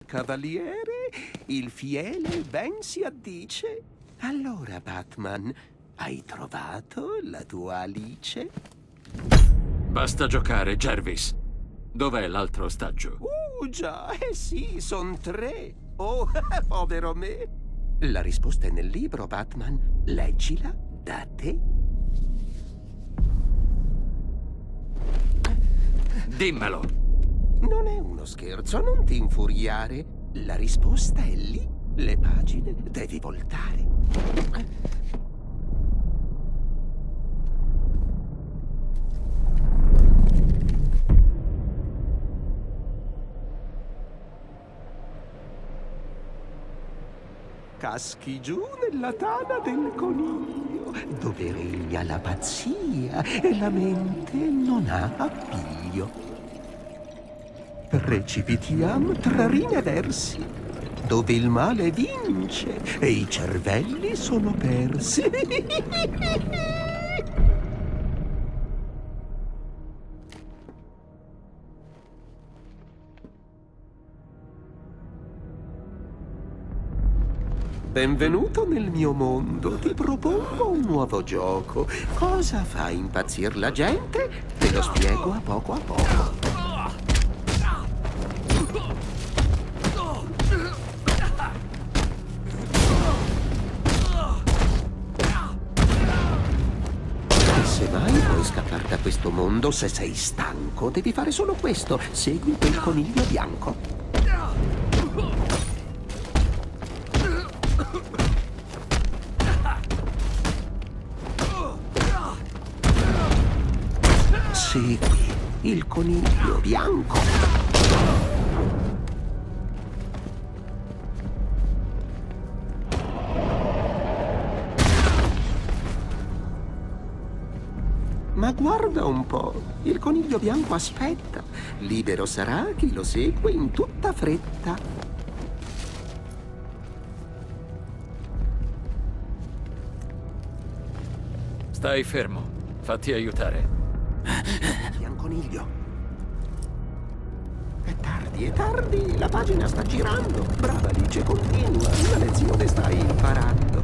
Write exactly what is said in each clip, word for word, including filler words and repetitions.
Cavaliere, il fiele ben si addice. Allora, Batman, hai trovato la tua Alice? Basta giocare, Jervis. Dov'è l'altro ostaggio? Uh, già, eh sì, son tre. Oh, povero me. La risposta è nel libro, Batman. Leggila da te. Dimmelo. Non è uno scherzo, non ti infuriare. La risposta è lì. Le pagine devi voltare. Caschi giù nella tana del coniglio, dove regna la pazzia e la mente non ha appiglio. Precipitiam tra rime e versi, dove il male vince e i cervelli sono persi. Benvenuto nel mio mondo, ti propongo un nuovo gioco. Cosa fa impazzir la gente? Te lo spiego a poco a poco. Se mai vuoi scappare da questo mondo, se sei stanco, devi fare solo questo. Segui quel coniglio bianco. Segui il coniglio bianco. Ma guarda un po', il coniglio bianco aspetta. Libero sarà chi lo segue in tutta fretta. Stai fermo. Fatti aiutare. Bianconiglio. È tardi, è tardi. La pagina sta girando. Brava Alice, continua. La lezione stai imparando.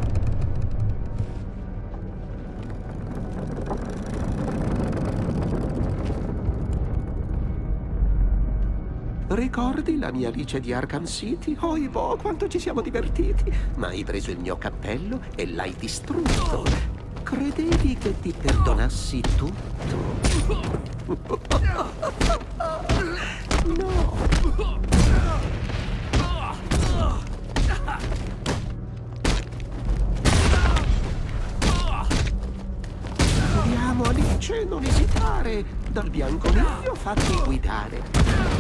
Ricordi la mia Alice di Arkham City? Oh, boh, quanto ci siamo divertiti. Ma hai preso il mio cappello e l'hai distrutto. Credevi che ti perdonassi tutto? No. Andiamo, Alice, non esitare. Dal bianconiglio fatti guidare.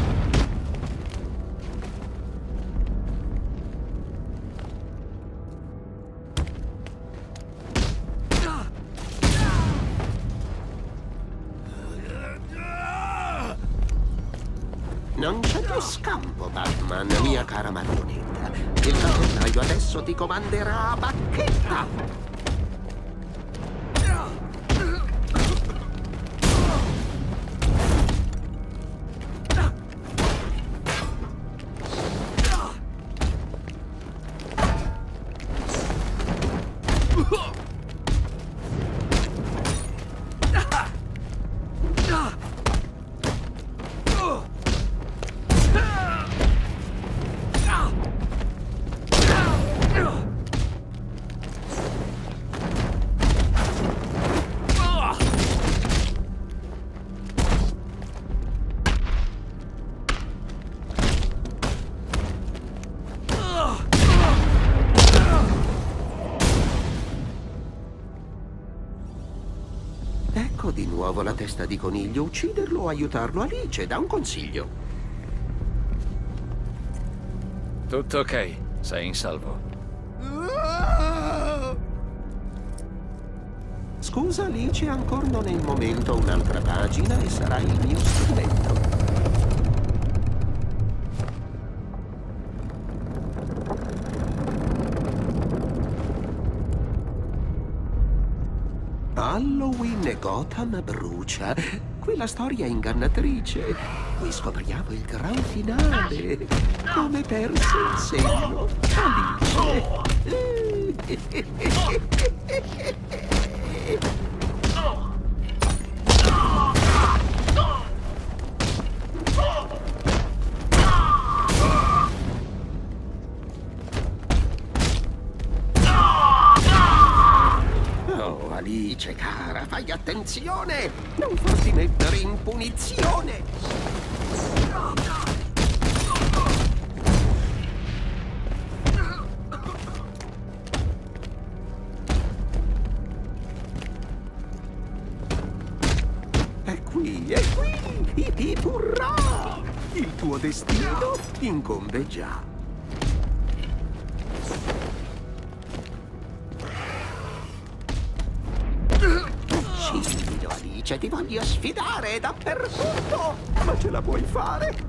Non c'è più scampo, Batman, mia cara marionetta. Il cappellaio adesso ti comanderà a bacchetta. Ecco di nuovo la testa di coniglio. Ucciderlo o aiutarlo? Alice, dà un consiglio. Tutto ok. Sei in salvo. Scusa, Alice, ancora non è il momento. Un'altra pagina e sarà il mio strumento. Halloween e Gotham brucia. Quella storia è ingannatrice. qui scopriamo il gran finale. Come perse il senno, Alice. Oh, Alice, cara, fai attenzione! Non farti mettere in punizione! È qui, è qui! Hip hip urrà! Il tuo destino incombe già. Uccidilo, Alice, ti voglio sfidare dappertutto! Ma ce la puoi fare?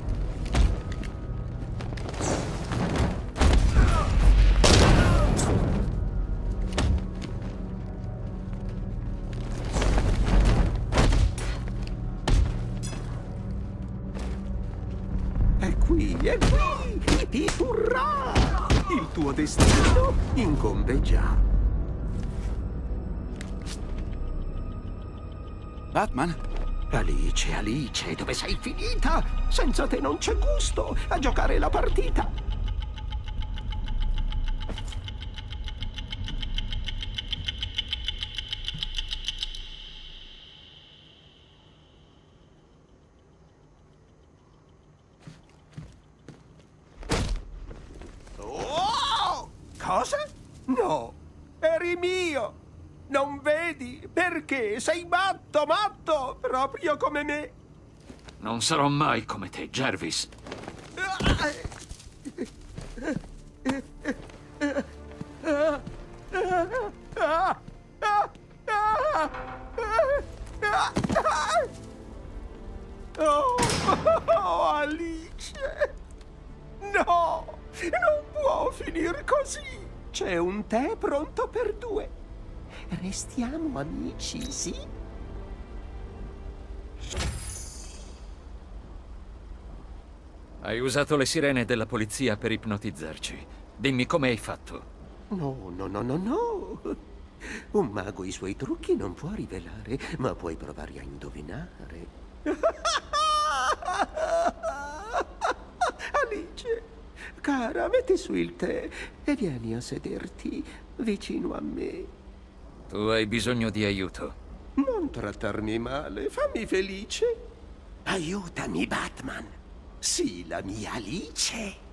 È qui, è qui! Hip hip urrà! Il tuo destino incombe già. Batman? Alice, Alice, dove sei finita? Senza te non c'è gusto a giocare la partita. Oh! Cosa? No, eri mio. Non vedi? Perché? Sei matto, matto! Proprio come me! Non sarò mai come te, Jervis. Oh, oh, Alice! No! Non può finire così! C'è un tè pronto per due. Restiamo amici, sì? Hai usato le sirene della polizia per ipnotizzarci. Dimmi come hai fatto. No, no, no, no, no. Un mago i suoi trucchi non può rivelare, ma puoi provare a indovinare. Alice, cara, metti su il tè e vieni a sederti vicino a me. Tu hai bisogno di aiuto. Non trattarmi male, fammi felice. Aiutami, Batman. Sii la mia Alice.